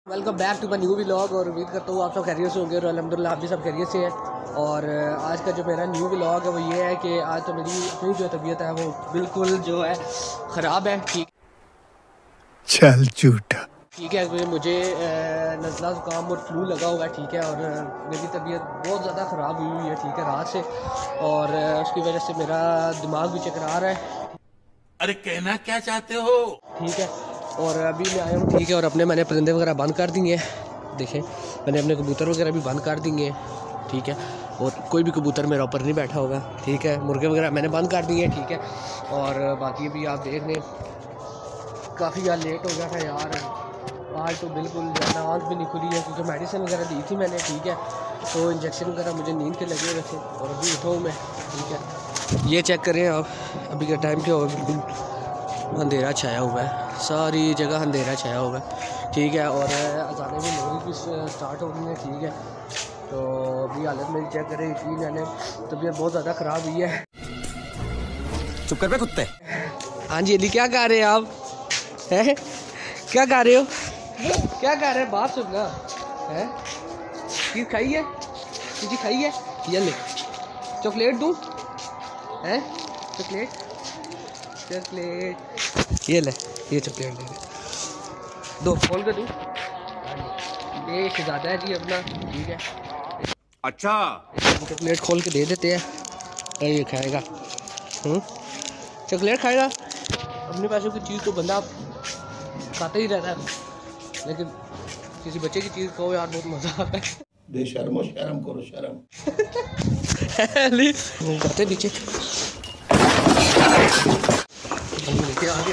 Welcome back to my new vlog. और उम्मीद करता हूँ आप सब खैरियत से होंगे और अल्हम्दुलिल्लाह आप भी सब खैरियत से हैं। और आज का जो मेरा न्यू व्लॉग है वो ये है कि आज तो मेरी अपनी जो तबीयत है वो बिल्कुल जो है ख़राब है। ठीक चल झूठा ठीक है, मुझे नज़ला ज़ुकाम और फ्लू लगा हुआ है। ठीक है, और मेरी तबीयत बहुत ज़्यादा ख़राब हुई है। ठीक है, रात से, और उसकी वजह से मेरा दिमाग भी चकरा रहा है। अरे कहना क्या चाहते हो? ठीक है, और अभी मैं आया हूँ। ठीक है, और मैंने परिंदे वगैरह बंद कर दिए हैं। देखें, मैंने अपने कबूतर वगैरह भी बंद कर दिए हैं। ठीक है, और कोई भी कबूतर मेरा ऊपर नहीं बैठा होगा। ठीक है, मुर्गे वगैरह मैंने बंद कर दिए हैं। ठीक है, और बाकी भी आप देख लें, काफ़ी यार लेट हो गया था यार। आज तो बिल्कुल ज़्यादा आँख भी नहीं खुली है क्योंकि मेडिसिन वगैरह दी थी मैंने। ठीक है, तो इंजेक्शन वगैरह मुझे नींद के लगे हुए थे और अभी उठा हूँ मैं। ठीक है, ये चेक करें आप, अभी का टाइम क्या होगा, बिल्कुल अंधेरा छाया हुआ है, सारी जगह अंधेरा छाया हुआ है। ठीक है, और अजानें भी मगरिब की स्टार्ट हो गई हैं। ठीक है, तो अभी हालत मेरी चेक करें, यकीन मैंने तबीयत बहुत ज़्यादा ख़राब हुई है। चुप कर बे कुत्ते। हाँ जी अली, क्या कर रहे हैं आप? हैं क्या कर रहे हो? क्या कर रहे हैं? बात सुनना है। चीज़ खाई है? चीज़ खाई है? ये ले चॉकलेट दूँ? हैं चॉकलेट? चॉकलेट ये ले, ये चॉकलेट ले दो, खोल कर दूँ? ये शहजादा है जी अपना। ठीक है, अच्छा चॉकलेट खोल के दे देते हैं और ये खाएगा। चॉकलेट खाएगा। अपने पैसों की चीज़ तो बंदा खाता ही रहता है, लेकिन किसी बच्चे की चीज़ को यार बहुत मज़ा आता है। बेशर्मो शर्म करो शर्म। जाते नीचे आगे,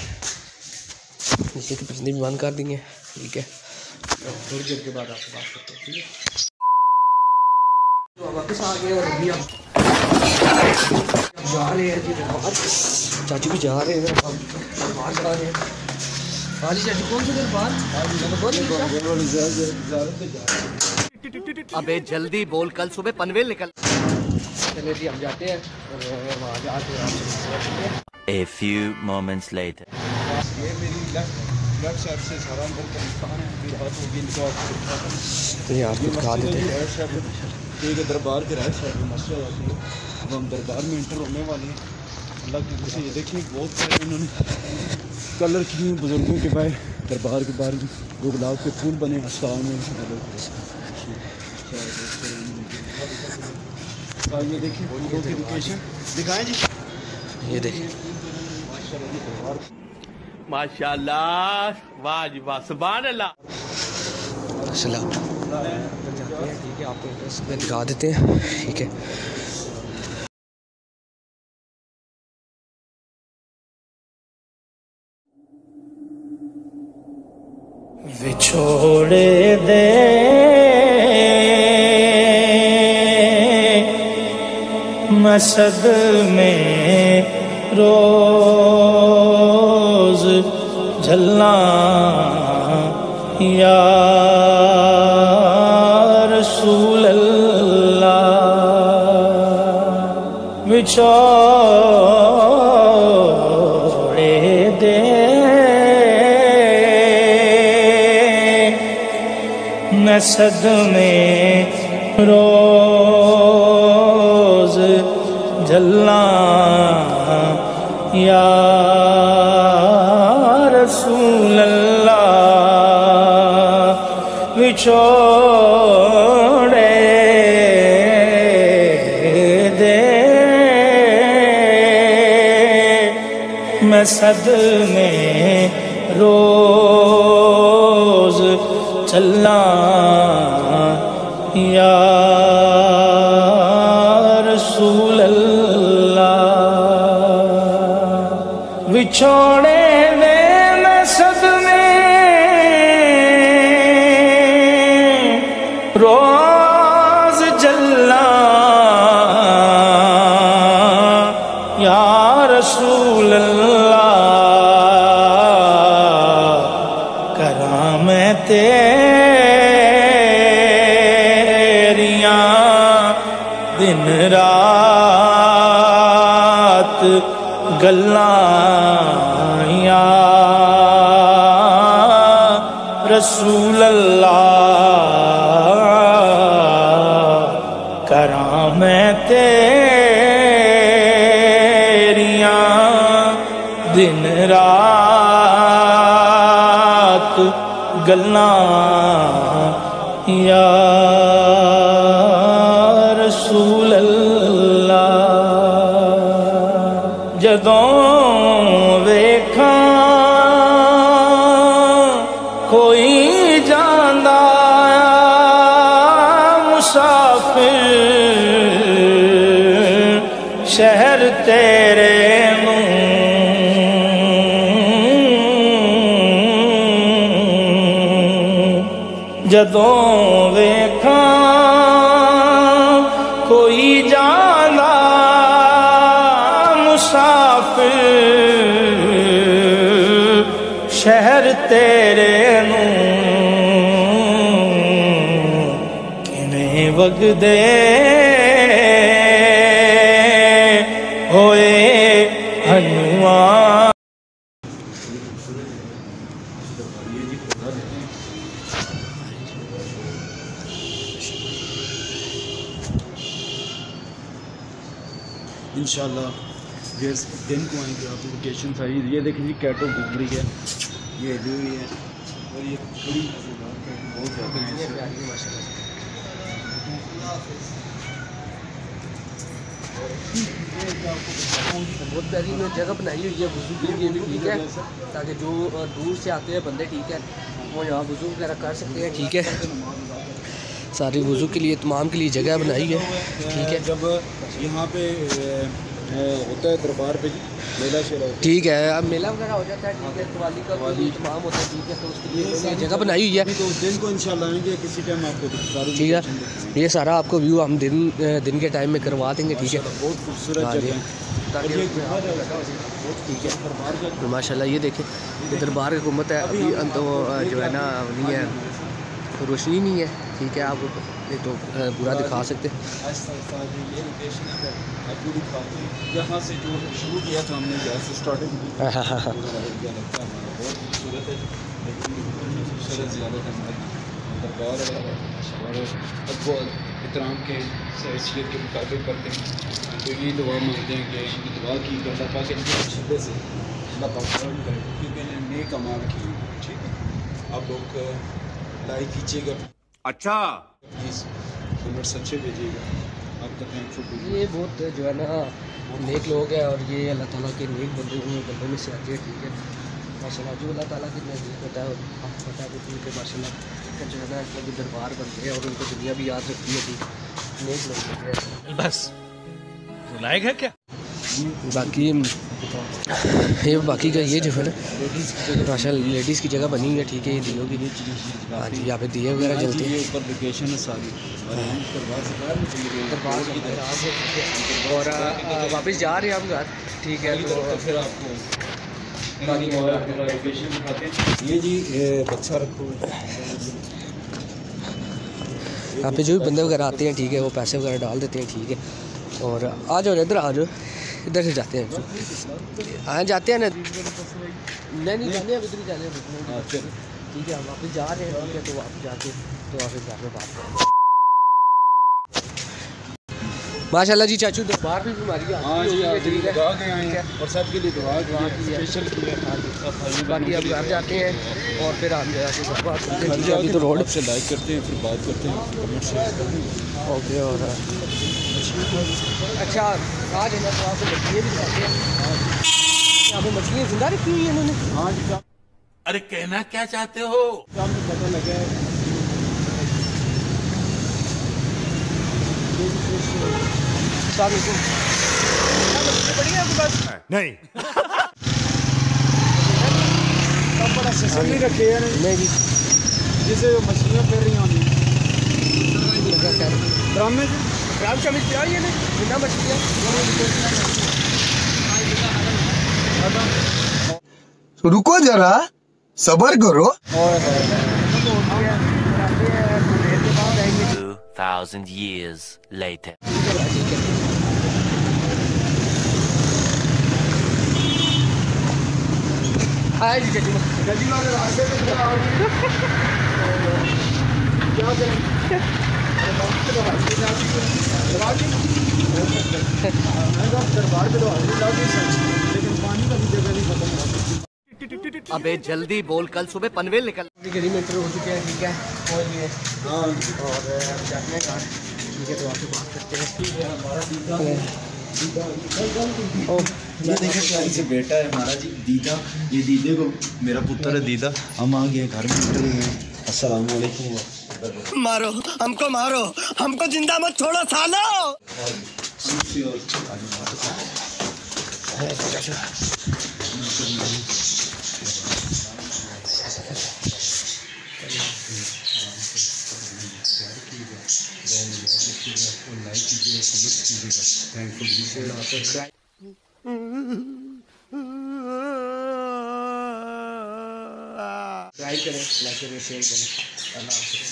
नीचे के परिंदे भी बंद कर देंगे। ठीक है, थोड़ी देर के बाद आपसे बात करते हैं। ठीक है, तो वापस आ गए और अभी आप जा रहे हैं जी बाहर। चाचू भी जा रहे हैं, बाहर जा रहे हैं। आज चाचू कौन सी देर बाद? अबे जल्दी बोल, कल सुबह पनवेल निकल। चले जी हम जाते हैं और वहाँ जाके आपसे A few moments later. ये मेरी लेफ्ट साइड से सारा अंदर का नुकसान है। मेरी हाथ होगी इनको ये आपको दिखा देते हैं। ठीक है, दरबार के राइट साइड में मस्जिद आती है। अब हम दरबार में इंटर होने वाले हैं। अल्लाह की खुशी, ये देखिए बहुत सारे उन्होंने कलर किए बुजुर्गों के बाहर, दरबार के बाहर दो गुलाब के फूल बने अस्सलाम में। ये देखिए नोटिफिकेशन दिखाएं जी, ये देखिए माशाल्लाह, वाह जी वाह, सुभान अल्लाह। सलाम। ठीक है, आपको एड्रेस में दिखा देते हैं। ठीक है, विछोड़े दे मसद में रोज झलना या रसूल अल्लाह। विछोड़े दे नसद में रोज झलना या रसूल अल्लाह। विछोड़े दे मसद में रोज चलना या रसूल अल्लाह। विछोड़े दे मसद में रोज जलना या रसूल अल्लाह। कराम तेरियां दिन रात गल्लां या रसूल अल्लाह करा मैं तेरियां दिन रात गल्लां या रसूल अल्लाह जदों वेखां कोई जांदा मुसाफिर शहर तेरे जदों वेखां कोई जांदा मुसाफिर शहर तेरे किवें वगदे होए हनुआ इंशाल्लाह जिस दिन को आएंगे आप लोकेशन था ये देखिए जी कैटो घूम रही है, ये हिली हुई है और ये बड़ी मज़ेदार कैटो बहुत ज़्यादा है। बहुत प्यारी में जगह बनाई हुई है वज़ू के लिए भी, ठीक है, ताकि जो दूर से आते हैं बंदे, ठीक है, वो यहाँ वज़ू वगैरह कर सकते हैं, ठीक है। सारी वज़ू के लिए तमाम के लिए जगह बनाई है, ठीक है। जब यहाँ पे होता है दरबार पे मेला शेरा, ठीक है, अब मेला वगैरह हो जाता है, ठीक है, दिवाली का तमाम होता है, ठीक है, तो उसके लिए जगह बनाई हुई है। तो उस दिन को इंशाल्लाह आएंगे किसी टाइम आपको ठीक है, ये सारा आपको व्यू हम दिन के टाइम में करवा देंगे, ठीक है। बहुत खूबसूरत जगह है, ठीक है, तो माशाल्लाह ये देखें ये दरबार की हुकूमत है, अभी तो जो है ना नहीं है, रोशनी नहीं है, ठीक है, आप नहीं तो पूरा दिखा सकते हैं। यहाँ से जो शुरू किया था हमने, यहाँ से स्टार्टिंग की बहुत खूबसूरत है, लेकिन ज़्यादा दरबार और अकबर इतराम के हैसियत के मुताबिक करते हैं। तो ये दुआ मांगते हैं कि इनकी दुआ की अल्लाह पाक इनके शब्द से अल्लाह पाक करम करे, क्योंकि इन्हें नेक अमाल किए। ठीक है, आप लोग लाइक कीजिएगा, अच्छा प्लीज़ कमेंट्स अच्छे भेजिएगा। आपका थैंक यू। ये बहुत जो है ना नेक लोग हैं और ये अल्लाह ताला के नेक बंदों में से आते हैं, ठीक है, माशाल्लाह। जो अल्लाह ताला के नज़दीक होता है आपको पता है उनके माशाल्लाह जो है ना इनके दरबार बनते हैं और उनको दुनिया भी याद रखती है, ठीक, नेक लोग होते हैं। बस लायक है क्या? बाकी ये बाकी का ये जो है ना माशाल्लाह लेडीज़ की जगह बनी हुई है, ठीक है, ये दियों की, हाँ जी, यहाँ पे दिए वगैरह जलते हैं, ऊपर लोकेशन है सारी और वापस जा रहे हैं हम घर, ठीक है। तो फिर आपको लोकेशन दिखाते हैं। ये जी बच्चा रखो, यहाँ पे जो भी बंदे वगैरह आते हैं, ठीक है, वो पैसे वगैरह डाल देते हैं, ठीक है। और आ जाओ इधर, आ जाओ इधर से जाते हैं, हाँ जाते हैं ना, नहीं जाने अब इधर ही जाने, ठीक है। हम वापस जा रहे हैं, ठीक है, तो वापस जाके तो वापस घर में बात करें। माशाल्लाह जी चाचू दरबार भी हमारी हाँ जी, ठीक है, दुआ के आए हैं और सबके लिए दुआ की स्पेशल की है। बाकी अब घर जाते हैं और फिर हम जाके बात करते हैं, ठीक है। अभी तो रोड से लाइक करते हैं, फिर बात करते हैं, कमेंट शेयर करते हैं। ओके, और अच्छा आज है ना, तो आपको मछलियाँ भी दिखाते हैं। यहाँ पे मछलियाँ जिंदा रखी हुई है इन्होंने। हाँ जी, अरे कहना क्या चाहते हो? आपको पता लगा है बढ़िया आपके पास नहीं तब बड़ा सिस्टम नहीं रखे हैं नहीं जी, जिसे मछलियाँ फिर रही होंगी ड्राम में ग्राम शामिल किया ये नहीं बिना मछलियाँ। रुको जरा सबर करो। 2,000 years later. आए जी गड्डी वाले रास्ते में क्या करें दरबार पे तो लेकिन पानी का भी जगह नहीं खत्म हुआ। अबे जल्दी बोल, कल सुबह पनवेल निकल। गली में एंटर हो चुके हैं, ठीक है, पहुँच गए और जाते हैं घर, ठीक है, तो आपसे बात करते हैं। ये देखिए प्यारी से बेटा है हमारा जी, दीदा। ये दीदे को मेरा पुत्र है दीदा। हम आ गए घर में, निकल गए। अस्सलाम वालेकुम। मारो हमको जिंदा मत छोड़ो सालो। ट्राई करें, लाइक करें, शेयर करें। अल्लाह हाफ़िज़।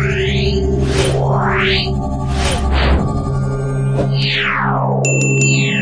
Yeah.